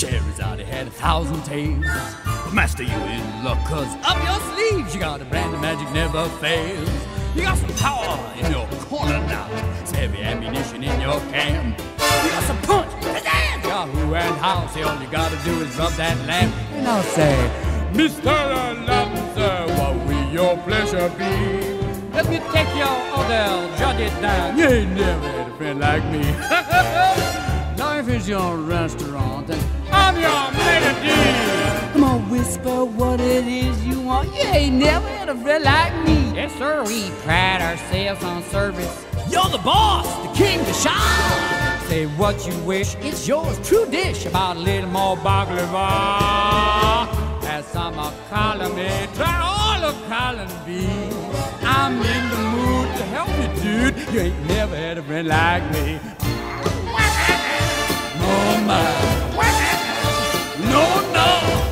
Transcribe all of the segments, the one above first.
Scheherazade had 1,000 tales. But master, you in luck, 'cause up your sleeves you got a brand of magic never fails. You got some power in your corner now, some heavy ammunition in your can. You got some punch, pizzazz, Yahoo and how. Say all you gotta do is rub that lamp, and I'll say, Mr. Aladdin, sir, what will your pleasure be? Let me take your order, jot it down. You ain't never had a friend like me. Now if it's your restaurant, then I'm your maitre d'. Come on, whisper what it is you want. You ain't never had a friend like me. Yes, sir, we pride ourselves on service. You're the boss, the king, the shah. Say what you wish, it's yours, true dish. About a little more baklava. As some are calling me, try all of calling me. I'm in the mood to help you, dude. You ain't never had a friend like me. Oh my. No, no.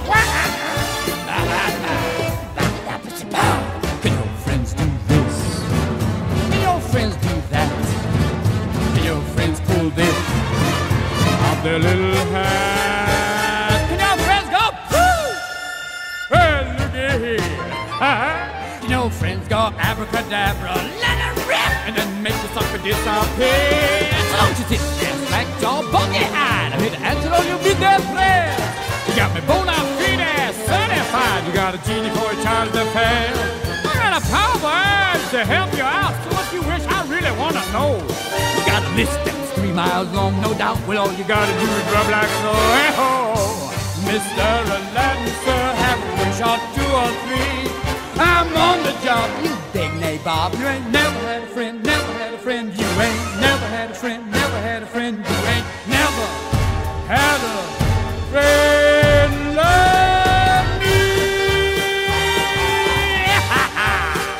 Can your friends do this? Can your friends do that? Can your friends pull this off their little hat? Can your friends go, woo? Well, looky here. Can your friends go abracadabra, let it rip, and then make the sucker disappear? So don't you sit there, slack jaw, buggy-eyed. I'm here to answer all your midnight prayers. You got me bona fide, certified. You got a genie for a child's affair. I got a power to help you out. So what you wish, I really want to know. You got a list that's 3 miles long, no doubt. Well, all you got to do is rub like so. Hey-ho, Mr. Aladdin, sir, have a wish or 2 or 3. I'm on the job, you big nabob. You ain't never had a friend, never had a friend. You ain't never had a friend, never had a friend. You ain't never had a friend like me.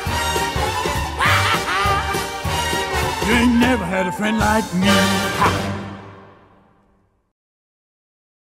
You ain't never had a friend like me.